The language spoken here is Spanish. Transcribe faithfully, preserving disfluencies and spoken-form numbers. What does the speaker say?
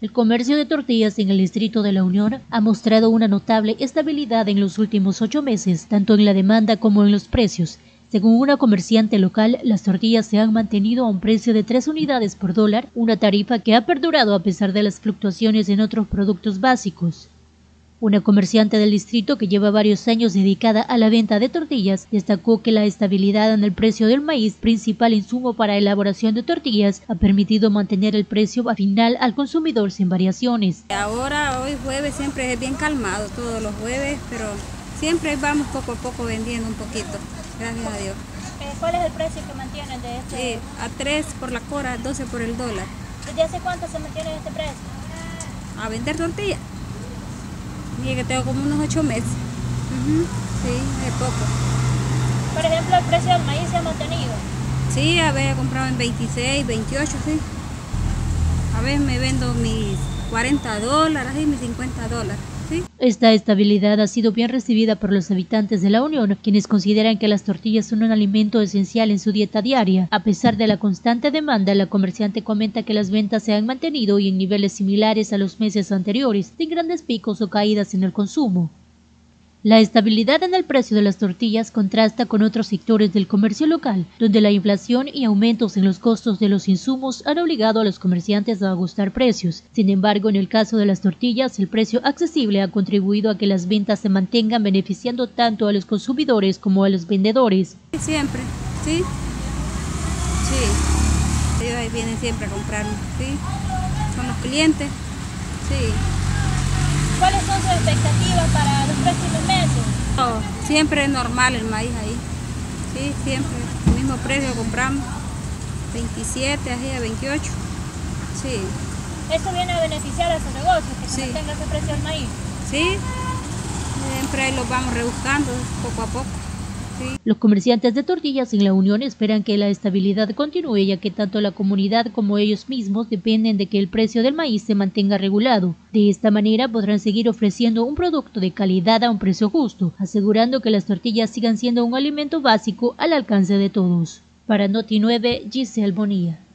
El comercio de tortillas en el Distrito de La Unión ha mostrado una notable estabilidad en los últimos ocho meses, tanto en la demanda como en los precios. Según una comerciante local, las tortillas se han mantenido a un precio de tres unidades por dólar, una tarifa que ha perdurado a pesar de las fluctuaciones en otros productos básicos. Una comerciante del distrito que lleva varios años dedicada a la venta de tortillas destacó que la estabilidad en el precio del maíz, principal insumo para elaboración de tortillas, ha permitido mantener el precio final al consumidor sin variaciones. Ahora, hoy jueves, siempre es bien calmado, todos los jueves, pero siempre vamos poco a poco vendiendo un poquito, gracias a Dios. ¿Cuál es el precio que mantienen de este? Sí, a tres por la cora, doce por el dólar. ¿Desde hace cuánto se mantiene este precio? A vender tortillas. Mira que tengo como unos ocho meses. Uh-huh. Sí, es poco. Por ejemplo, el precio del maíz se ha mantenido. Sí, a veces he comprado en veintiséis, veintiocho, sí. A veces me vendo mis cuarenta dólares y mis cincuenta dólares. ¿Sí? Esta estabilidad ha sido bien recibida por los habitantes de La Unión, quienes consideran que las tortillas son un alimento esencial en su dieta diaria. A pesar de la constante demanda, la comerciante comenta que las ventas se han mantenido y en niveles similares a los meses anteriores, sin grandes picos o caídas en el consumo. La estabilidad en el precio de las tortillas contrasta con otros sectores del comercio local, donde la inflación y aumentos en los costos de los insumos han obligado a los comerciantes a ajustar precios. Sin embargo, en el caso de las tortillas, el precio accesible ha contribuido a que las ventas se mantengan, beneficiando tanto a los consumidores como a los vendedores. Siempre, sí. Sí. Ellos vienen siempre a comprarme, sí. Son los clientes, sí. ¿Cuáles son sus expectativas para los próximos meses? Oh, siempre es normal el maíz ahí. Sí, siempre. El mismo precio compramos. veintisiete, así a veintiocho. Sí. ¿Esto viene a beneficiar a su negocio, que se sí. mantenga ese precio del maíz? Sí. Siempre ahí los vamos rebuscando poco a poco. Sí. Los comerciantes de tortillas en La Unión esperan que la estabilidad continúe, ya que tanto la comunidad como ellos mismos dependen de que el precio del maíz se mantenga regulado. De esta manera podrán seguir ofreciendo un producto de calidad a un precio justo, asegurando que las tortillas sigan siendo un alimento básico al alcance de todos. Para Noti nueve, Giselle Bonilla.